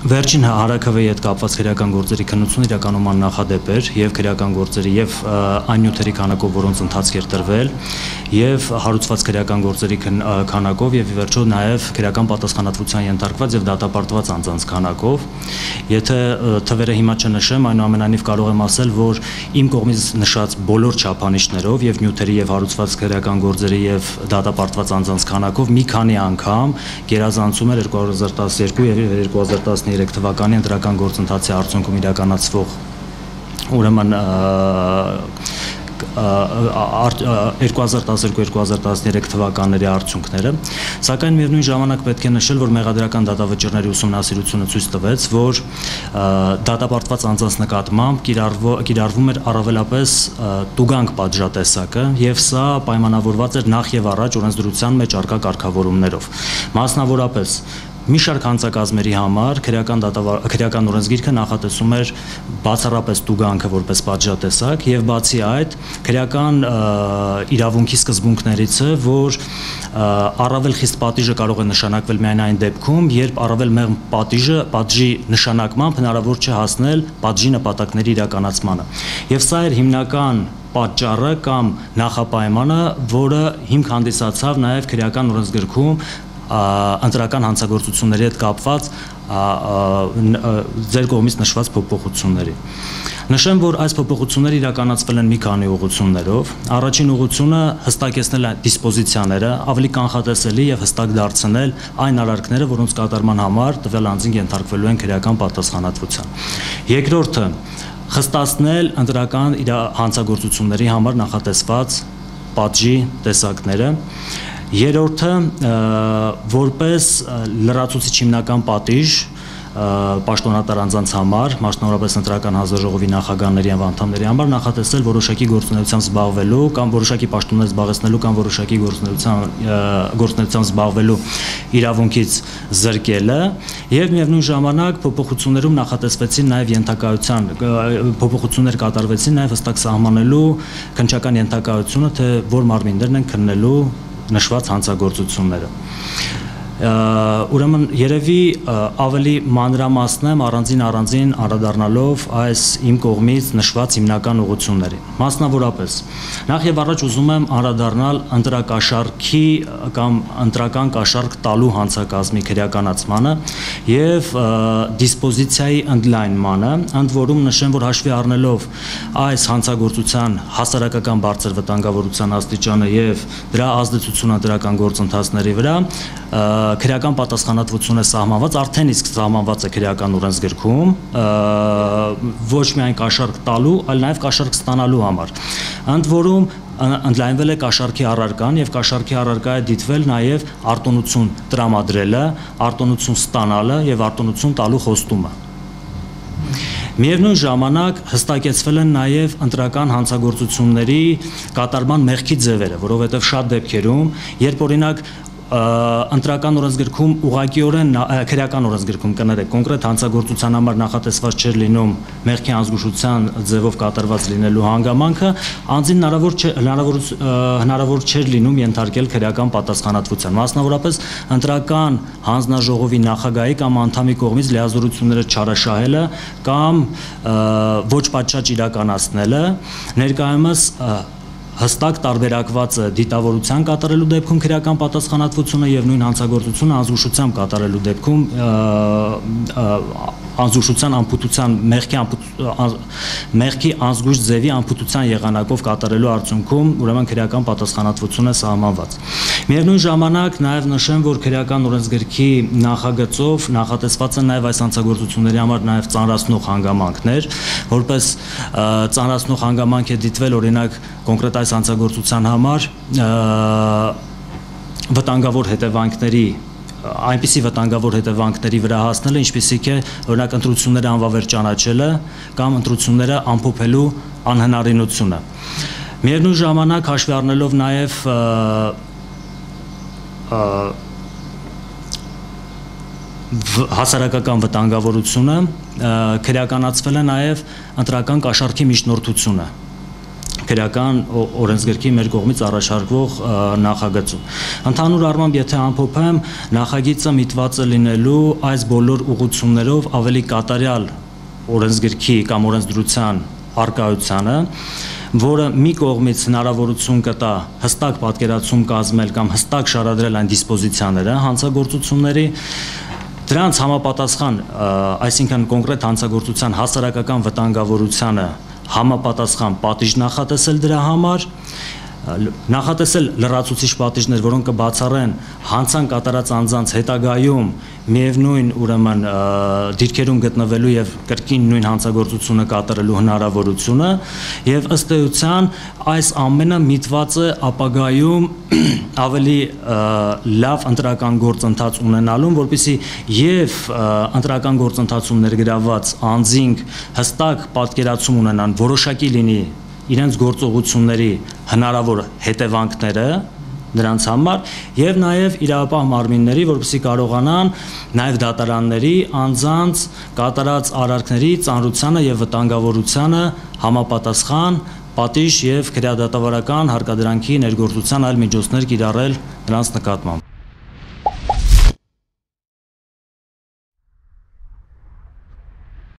Վերջին հարակավեի հետ կապված քրեական գործերի քննությունը իրականում աննախադեպ էր եւ քրեական գործերի եւ այն նյութերի քանակով, որոնց ընթացք էր տրվել, եւ հարուցված քրեական գործերի քանակով եւ ի վերջո նաեւ քրեական պատասխանատվության ենթարկված եւ դատապարտված անձանց քանակով։ Եթե թվերը հիմա չնշեմ, այնուամենայնիվ կարող եմ ասել, որ իմ կողմից նշած բոլոր չափանիշներով եւ նյութերի եւ հարուցված քրեական գործերի եւ դատապարտված անձանց քանակով մի քանի անգամ գերազանցում էր 2012 եւ 2013 թվականի ընտրական գործընթացի արդյունքում իրականացվող ուրեմն 2012-2013 թվականների արդյունքները, սակայն միևնույն ժամանակ պետք է նշել, որ մեղադրական դատավճիռների ուսումնասիրությունը ցույց տվեց, որ դատապարտված անձանց նկատմամբ կիրառվում էր առավելապես տուգանք պատժատեսակը, եւ սա պայմանավորված էր նախ եւ առաջ օրենսդրության մեջ առկա կարգավորումներով, մասնավորապես մի շարք հանցակազմերի համար քրեական օրենսգիրքը նախատեսում էր բացառապես տուգանքը որպես պատժատեսակ եւ բացի այդ քրեական իրավունքի սկզբունքներից է, որ առավել խիստ պատիժը կարող է նշանակվել միայն այն դեպքում, երբ առավել մեղմ պատժի նշանակմամբ հնարավոր չէ հասնել պատժի նպատակների իրականացմանը։ Եվ սա էր հիմնական պատճառը կամ նախապայմանը, որը հիմք հանդիսացավ նաեւ քրեական օրենսգրքում ընտրական հանցագործությունների հետ կապված ձեր կողմից նշված փոփոխությունների։ Նշեմ, որ այս փոփոխությունները իրականացվել են մի քանի ուղղություններով։ Առաջին ուղղությունը հստակեցնել է դիսպոզիցիաները, ավելի կանխատեսելի եւ հստակ դարձնել այն արարքները, որոնց կատարման համար տվյալ անձին ենթարկվելու են քրեական պատասխանատվության։ Երկրորդը խստացնել ընտրական հանցագործությունների համար նախատեսված պատժի տեսակները։ Երրորդը որպես լրացուցիչ հիմնական պատիժ պաշտոնատար անձանց համար, մասնավորապես ընտրական հանձնաժողովի նախագահների եւ անդամների համար նախատեսել որոշակի գործունեությամբ զբաղվելու կամ որոշակի պաշտոններ զբաղեցնելու կամ որոշակի գործունեությամբ զբաղվելու իրավունքից զրկելը եւ միևնույն ժամանակ փոփոխություններում նախատեսվեցին նաեւ ենթակայության փոփոխություններ կատարվեցին նաեւ հստակ սահմանելու քննչական ենթակայությունը, թե որ մարմիններն են քննելու նշված հանցագործությունները։ Ուրեմն երևի ավելի մանրամասնեմ առանձին անդրադառնալով այս իմ կողմից նշված հիմնական ուղղություններին։ Մասնավորապես, նախ եւ առաջ ուզում եմ անդրադառնալ ընտրակաշառքի կամ ընտրական կաշառք տալու հանցակազմի քրեականացմանը եւ դիսպոզիցիայի ընդլայնմանը, ընդ որում նշեմ, որ հաշվի առնելով այս հանցագործության հասարակական բարձր վտանգավորության աստիճանը եւ դրա ազդեցությունը ընտրական գործընթացների վրա քրեական պատասխանատվություն է սահմանված, արդեն իսկ սահմանված է քրեական օրենսգրքում, ոչ միայն կաշառք տալու, այլ նաև կաշառք ստանալու համար։ Ընդ որում ընդլայնվել է կաշառքի առարկան եւ կաշառքի առարկա է դիտվել նաև արտոնություն տրամադրելը, արտոնություն ստանալը եւ արտոնություն տալու խոստումը։ Միևնույն ժամանակ հստակեցվել են նաև ընտրական հանցագործությունների կատարման մեղքի ձևերը, որովհետեւ շատ դեպքերում, երբ օրինակ ընտրական օրենսգրքում ուղղակիորեն քրեական օրենսգրքում կներեք կոնկրետ հանցագործության համար նախատեսված չէր լինում մեղքի անզգուշության ձևով կատարված լինելու հանգամանքը, անձին հնարավոր չէր լինում ենթարկել քրեական պատասխանատվության, մասնավորապես ընտրական հանձնաժողովի նախագահի կամ անդամի կողմից լիազորությունները չարաշահելը կամ ոչ պատշաճ իրականացնելը, ներկայումս հստակ տարբերակված է դիտավորության կատարելու դեպքում քրեական պատասխանատվությունը եւ նույն հանցագործությունը անզուշությամբ կատարելու դեպքում անզուշության անփութության մեղքի անզգույշ ձևի անփութության եղանակով կատարելու արդյունքում ուրեմն քրեական պատասխանատվություն է սահմանված։ Միևնույն ժամանակ նաեւ նշեմ, որ քրեական օրենսգրքի նախագծով նախատեսված են նաեւ այս հանցագործությունների համար նաեւ ծանրացնող հանգամանքներ, որպես ծանրացնող հանգամանք է դիտվել օրինակ կոնկրետ այս հանցագործության համար վտանգավոր հետևանքների այնպիսի վտանգավոր հետևանքների վրա հասնելը, ինչպիսիք է օրինակ ընտրությունները անվավեր ճանաչելը կամ ընտրությունները ամփոփելու անհնարինությունը։ Միևնույն ժամանակ հաշվի առնելով նաև հասարակական վտանգավորությունը, քրեականացվել է նաև ընտրական կաշառքի միջնորդությունը։ քրեական օրենսգրքի մեր կողմից առաջարկվող նախագծում։ Ընդհանուր առմամբ, եթե ամփոփեմ, նախագիծը միտված է լինելու այս բոլոր ուղղություններով ավելի կատարյալ օրենսգրքի կամ օրենսդրության արկայությանը, որը մի կողմից հնարավորություն կտա հստակ պատկերացում կազմել կամ հստակ շարադրել այն դիսպոզիցիաները հանցագործությունների, դրանց համապատասխան, այսինքն կոնկրետ հանցագործության հասարակական վտանգավորությանը համապատասխան պատիժ նախատեսել դրա համար, նախատեսել լրացուցիչ պատիժներ, որոնք կբացառեն հանցան կատարած անձանց հետագայում միևնույն ուրեմն դիրքերում գտնվելու եւ կրկին նույն հանցագործությունը կատարելու հնարավորությունը եւ ըստ էության այս ամենը միտված է ապագայում ավելի լավ ընտրական գործընթաց ունենալուն, որպեսզի եւ ընտրական գործընթացում ներգրավված անձինք հստակ պատկերացում ունենան, որոշակի լինի իրենց գործողությունների հնարավոր հետևանքները նրանց համար եւ նաեւ իրավապահ մարմինների, որպեսզի կարողանան նաեւ դատարանների անձանց կատարած արարքների ծանրությանը եւ վտանգավորությանը համապատասխան պատիժ եւ քրեադատավարական հարկադրանքի ներգործության այլ միջոցներ կիրառել նրանց նկատմամբ։